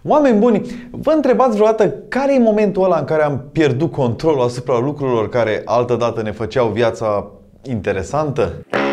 Oameni buni, vă întrebați vreodată care e momentul ăla în care am pierdut controlul asupra lucrurilor care altădată ne făceau viața interesantă?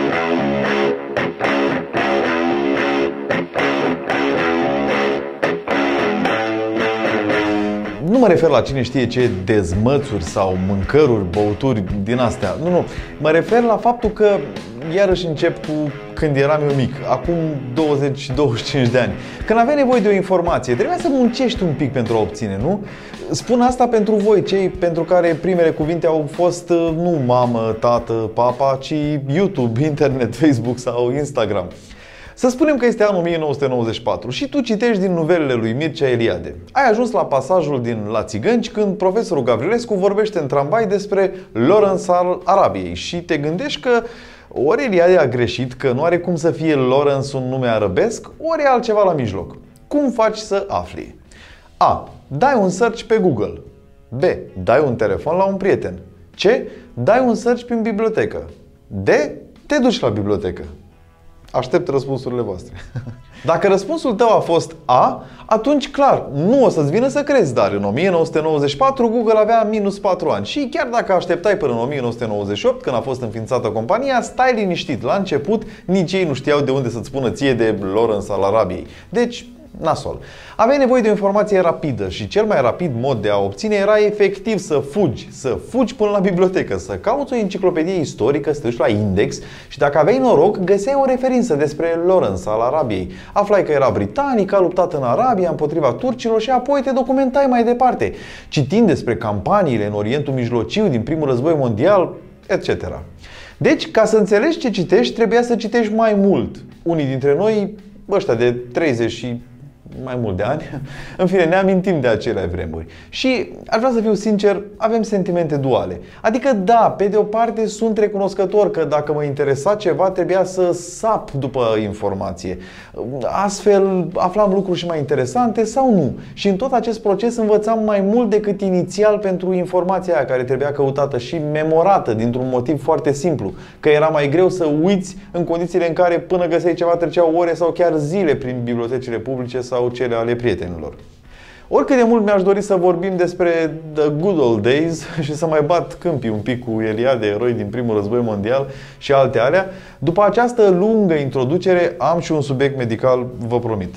Nu mă refer la cine știe ce dezmățuri sau mâncăruri, băuturi din astea. Nu. Mă refer la faptul că iarăși încep cu când eram eu mic, acum 20-25 de ani. Când aveai nevoie de o informație, trebuia să muncești un pic pentru a obține, nu? Spun asta pentru voi, cei pentru care primele cuvinte au fost nu mamă, tată, papa, ci YouTube, internet, Facebook sau Instagram. Să spunem că este anul 1994 și tu citești din nuvelele lui Mircea Eliade. Ai ajuns la pasajul din La Țigănci când profesorul Gavrilescu vorbește în tramvai despre Lawrence al Arabiei și te gândești că ori Eliade a greșit, că nu are cum să fie Lawrence un nume arabesc, ori altceva la mijloc. Cum faci să afli? A. Dai un search pe Google. B. Dai un telefon la un prieten. C. Dai un search prin bibliotecă. D. Te duci la bibliotecă. Aștept răspunsurile voastre. Dacă răspunsul tău a fost A, atunci clar, nu o să-ți vină să crezi, dar în 1994 Google avea minus 4 ani. Și chiar dacă așteptai până în 1998, când a fost înființată compania, stai liniștit. La început, nici ei nu știau de unde să-ți spună ție de Lawrence al Arabiei. Deci, nasol. Aveai nevoie de o informație rapidă și cel mai rapid mod de a obține era efectiv să fugi până la bibliotecă, să cauți o enciclopedie istorică, să te duci la Index și dacă aveai noroc, găseai o referință despre Lawrence al Arabiei. Aflai că era britanic, a luptat în Arabia împotriva turcilor și apoi te documentai mai departe, citind despre campaniile în Orientul Mijlociu din primul război mondial, etc. Deci, ca să înțelegi ce citești, trebuia să citești mai mult. Unii dintre noi, ăștia de 30 și mai mult de ani, în fine, ne amintim de acele vremuri. Și aș vrea să fiu sincer, avem sentimente duale. Adică da, pe de o parte sunt recunoscător că dacă mă interesa ceva, trebuia să sap după informație. Astfel aflam lucruri și mai interesante sau nu. Și în tot acest proces învățam mai mult decât inițial pentru informația aia care trebuia căutată și memorată dintr-un motiv foarte simplu. Că era mai greu să uiți în condițiile în care până găseai ceva treceau ore sau chiar zile prin bibliotecile publice sau cele ale prietenilor. Oricât de mult mi-aș dori să vorbim despre the good old days și să mai bat câmpii un pic cu Eliade, eroi din primul război mondial și alte alea, după această lungă introducere am și un subiect medical, vă promit.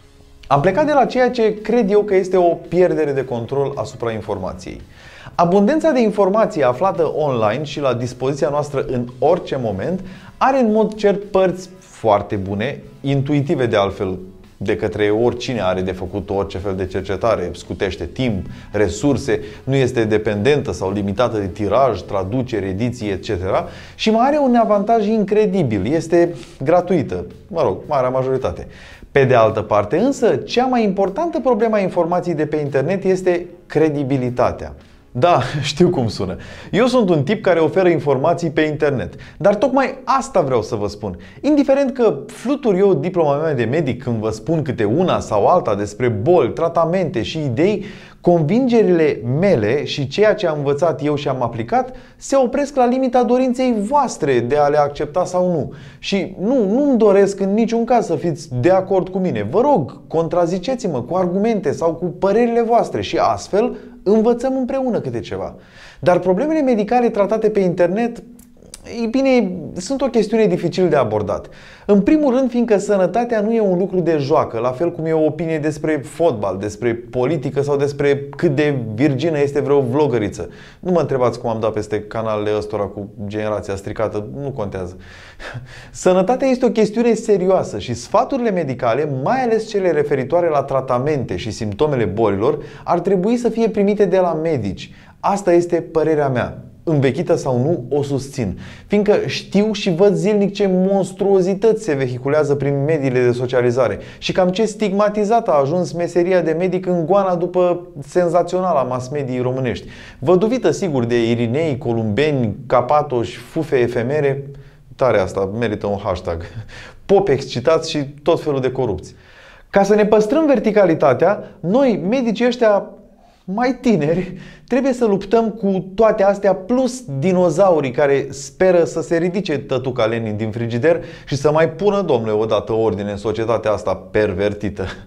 Am plecat de la ceea ce cred eu că este o pierdere de control asupra informației. Abundența de informație aflată online și la dispoziția noastră în orice moment are în mod cert părți foarte bune, intuitive de altfel, de către oricine are de făcut orice fel de cercetare, scutește timp, resurse, nu este dependentă sau limitată de tiraj, traduceri, ediții, etc. Și mai are un avantaj incredibil, este gratuită, mă rog, marea majoritate. Pe de altă parte însă, cea mai importantă problemă a informației de pe internet este credibilitatea. Da, știu cum sună. Eu sunt un tip care oferă informații pe internet. Dar tocmai asta vreau să vă spun. Indiferent că flutur eu diploma mea de medic când vă spun câte una sau alta despre boli, tratamente și idei, convingerile mele și ceea ce am învățat eu și am aplicat se opresc la limita dorinței voastre de a le accepta sau nu. Și nu-mi doresc în niciun caz să fiți de acord cu mine. Vă rog, contraziceți-mă cu argumente sau cu părerile voastre și astfel învățăm împreună câte ceva. Dar problemele medicale tratate pe internet, ei bine, sunt o chestiune dificil de abordat. În primul rând, fiindcă sănătatea nu e un lucru de joacă, la fel cum e o opinie despre fotbal, despre politică sau despre cât de virgină este vreo vlogăriță. Nu mă întrebați cum am dat peste canalele ăstora cu generația stricată, nu contează. Sănătatea este o chestiune serioasă și sfaturile medicale, mai ales cele referitoare la tratamente și simptomele bolilor, ar trebui să fie primite de la medici. Asta este părerea mea. Învechită sau nu, o susțin. Fiindcă știu și văd zilnic ce monstruozități se vehiculează prin mediile de socializare și cam ce stigmatizată a ajuns meseria de medic în goana după senzaționala mass mediei românești. Văduvită sigur de Irinei, Columbeni, Capatoși, fufe efemere. Tare asta, merită un hashtag. Popi excitați și tot felul de corupți. Ca să ne păstrăm verticalitatea, noi, medicii ăștia mai tineri, trebuie să luptăm cu toate astea plus dinozaurii care speră să se ridice tătuca Lenin din frigider și să mai pună, domnule, odată ordine în societatea asta pervertită.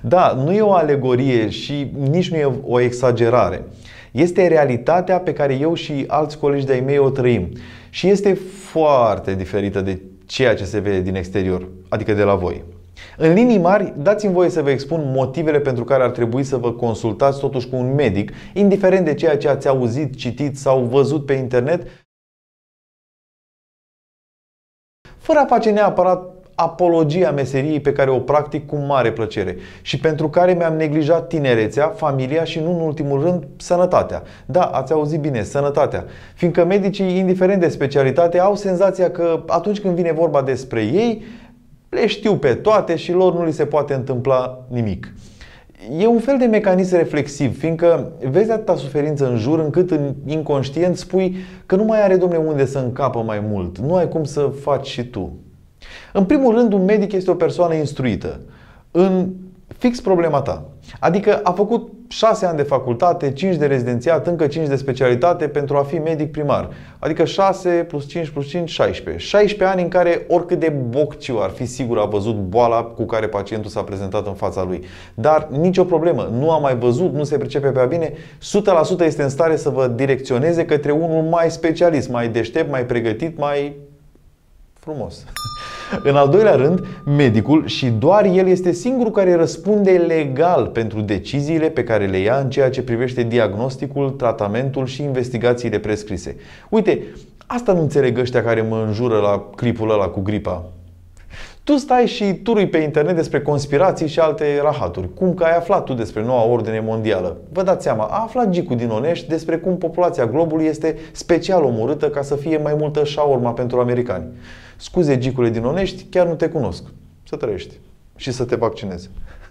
Da, nu e o alegorie și nici nu e o exagerare. Este realitatea pe care eu și alți colegi de-ai mei o trăim. Și este foarte diferită de ceea ce se vede din exterior, adică de la voi. În linii mari, dați-mi voie să vă expun motivele pentru care ar trebui să vă consultați totuși cu un medic, indiferent de ceea ce ați auzit, citit sau văzut pe internet, fără a face neapărat apologia meseriei pe care o practic cu mare plăcere și pentru care mi-am neglijat tinerețea, familia și, nu în ultimul rând, sănătatea. Da, ați auzit bine, sănătatea. Fiindcă medicii, indiferent de specialitate, au senzația că atunci când vine vorba despre ei, le știu pe toate și lor nu li se poate întâmpla nimic. E un fel de mecanism reflexiv, fiindcă vezi atâta suferință în jur încât în inconștient spui că nu mai are, domne, unde să încapă mai mult. Nu ai cum să faci și tu. În primul rând, un medic este o persoană instruită în fix problema ta. Adică a făcut 6 ani de facultate, 5 de rezidențiat, încă 5 de specialitate pentru a fi medic primar. Adică 6 plus 5 plus 5, 16. 16 ani în care oricât de bocciu ar fi, sigur a văzut boala cu care pacientul s-a prezentat în fața lui. Dar nicio problemă, nu a mai văzut, nu se pricepe prea bine, 100% este în stare să vă direcționeze către unul mai specialist, mai deștept, mai pregătit, mai frumos. În al doilea rând, medicul, și doar el, este singurul care răspunde legal pentru deciziile pe care le ia în ceea ce privește diagnosticul, tratamentul și investigațiile prescrise. Uite, asta nu înțeleg ăștia care mă înjură la clipul ăla cu gripa. Tu stai și turui pe internet despre conspirații și alte rahaturi. Cum că ai aflat tu despre noua ordine mondială? Vă dați seama, a aflat Gicu din Onești despre cum populația globului este special omorâtă ca să fie mai multă shawarma pentru americani. Scuze, Gicule din Onești, chiar nu te cunosc. Să trăiești și să te vaccinezi.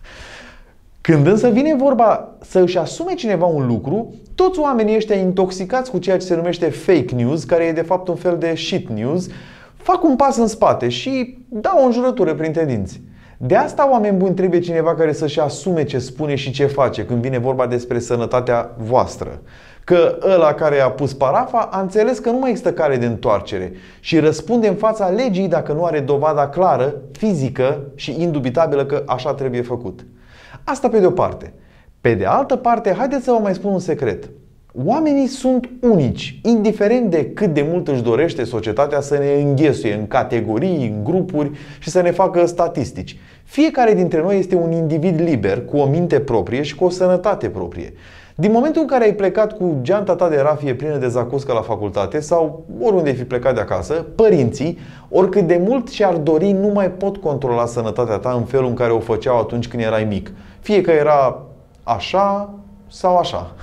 Când însă vine vorba să își asume cineva un lucru, toți oamenii ăștia intoxicați cu ceea ce se numește fake news, care e de fapt un fel de shit news, fac un pas în spate și dau o înjurătură printre dinți. De asta, oameni buni, trebuie cineva care să-și asume ce spune și ce face când vine vorba despre sănătatea voastră. Că ăla care a pus parafa a înțeles că nu mai există cale de întoarcere și răspunde în fața legii dacă nu are dovada clară, fizică și indubitabilă că așa trebuie făcut. Asta pe de o parte. Pe de altă parte, haideți să vă mai spun un secret. Oamenii sunt unici, indiferent de cât de mult își dorește societatea să ne înghesuie în categorii, în grupuri și să ne facă statistici. Fiecare dintre noi este un individ liber, cu o minte proprie și cu o sănătate proprie. Din momentul în care ai plecat cu geanta ta de rafie plină de zacuscă la facultate sau oriunde ai fi plecat de acasă, părinții, oricât de mult și-ar dori, nu mai pot controla sănătatea ta în felul în care o făceau atunci când erai mic. Fie că era așa sau așa.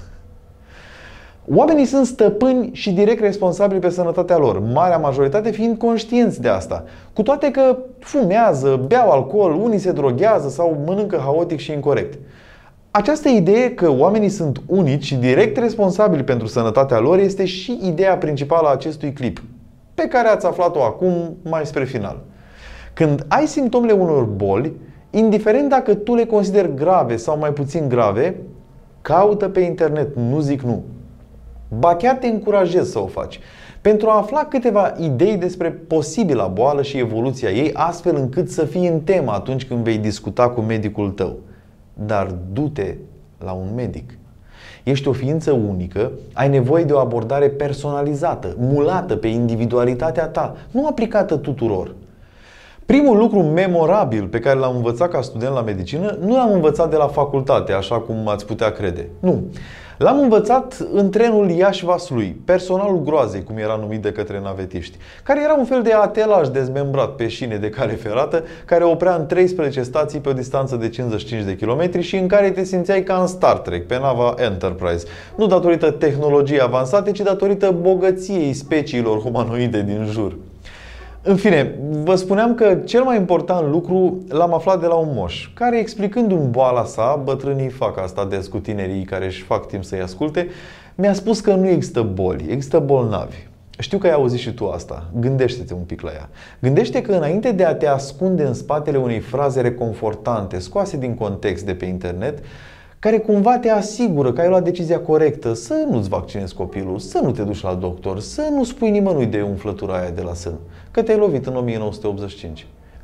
Oamenii sunt stăpâni și direct responsabili pe sănătatea lor, marea majoritate fiind conștienți de asta. Cu toate că fumează, beau alcool, unii se droghează sau mănâncă haotic și incorect. Această idee că oamenii sunt unici și direct responsabili pentru sănătatea lor este și ideea principală a acestui clip, pe care ați aflat-o acum mai spre final. Când ai simptomele unor boli, indiferent dacă tu le consideri grave sau mai puțin grave, caută pe internet, nu zic nu. Ba chiar te încurajez să o faci, pentru a afla câteva idei despre posibila boală și evoluția ei, astfel încât să fii în temă atunci când vei discuta cu medicul tău. Dar du-te la un medic. Ești o ființă unică, ai nevoie de o abordare personalizată, mulată pe individualitatea ta, nu aplicată tuturor. Primul lucru memorabil pe care l-am învățat ca student la medicină, nu l-am învățat de la facultate, așa cum ați putea crede. Nu. L-am învățat în trenul Iași-Vaslui, personalul groazei, cum era numit de către navetiști, care era un fel de atelaj dezmembrat pe șine de cale ferată, care oprea în 13 stații pe o distanță de 55 de kilometri și în care te simțeai ca în Star Trek, pe nava Enterprise. Nu datorită tehnologiei avansate, ci datorită bogăției speciilor humanoide din jur. În fine, vă spuneam că cel mai important lucru l-am aflat de la un moș, care, explicându-mi boala sa, bătrânii fac asta des cu tinerii care își fac timp să-i asculte, mi-a spus că nu există boli, există bolnavi. Știu că ai auzit și tu asta, gândește-te un pic la ea. Gândește că înainte de a te ascunde în spatele unei fraze reconfortante, scoase din context de pe internet, care cumva te asigură că ai luat decizia corectă să nu-ți vaccinezi copilul, să nu te duci la doctor, să nu spui nimănui de umflătura aia de la sân, că te-ai lovit în 1985.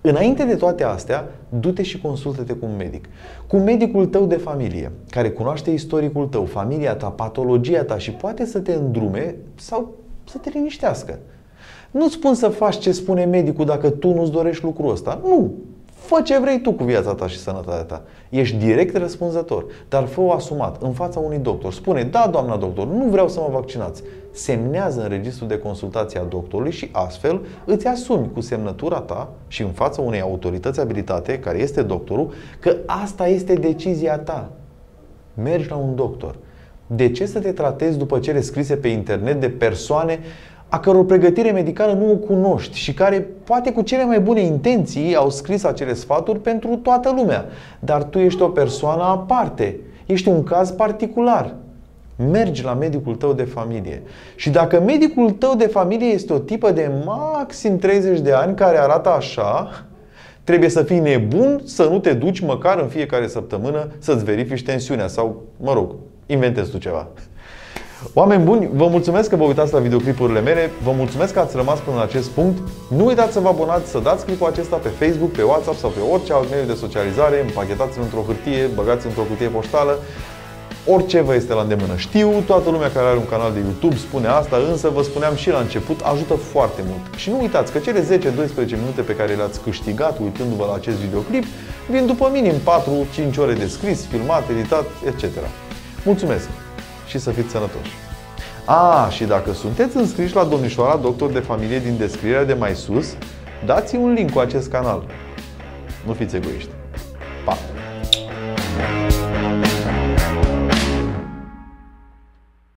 Înainte de toate astea, du-te și consultă-te cu un medic. Cu medicul tău de familie, care cunoaște istoricul tău, familia ta, patologia ta și poate să te îndrume sau să te liniștească. Nu-ți spun să faci ce spune medicul dacă tu nu-ți dorești lucrul ăsta. Nu! Fă ce vrei tu cu viața ta și sănătatea ta. Ești direct răspunzător, dar fă-o asumat, în fața unui doctor. Spune, da, doamna doctor, nu vreau să mă vaccinați. Semnează în registrul de consultație a doctorului și astfel îți asumi cu semnătura ta și în fața unei autorități abilitate, care este doctorul, că asta este decizia ta. Mergi la un doctor. De ce să te tratezi după cele scrise pe internet de persoane a căror pregătire medicală nu o cunoști și care, poate cu cele mai bune intenții, au scris acele sfaturi pentru toată lumea? Dar tu ești o persoană aparte, ești un caz particular. Mergi la medicul tău de familie. Și dacă medicul tău de familie este o tipă de maxim 30 de ani care arată așa, trebuie să fii nebun să nu te duci măcar în fiecare săptămână să-ți verifici tensiunea sau, mă rog, inventezi tu ceva. Oameni buni, vă mulțumesc că vă uitați la videoclipurile mele, vă mulțumesc că ați rămas până la acest punct. Nu uitați să vă abonați, să dați clipul acesta pe Facebook, pe WhatsApp sau pe orice alt mediu de socializare, împachetați-l într-o hârtie, băgați-l într-o cutie poștală, orice vă este la îndemână. Știu, toată lumea care are un canal de YouTube spune asta, însă vă spuneam și la început, ajută foarte mult. Și nu uitați că cele 10-12 minute pe care le-ați câștigat uitându-vă la acest videoclip vin după minim 4-5 ore de scris, filmat, editat, etc. Mulțumesc și să fiți sănătoși! Și dacă sunteți înscriși la domnișoara doctor de familie din descrierea de mai sus, dați-i un link cu acest canal. Nu fiți egoiști!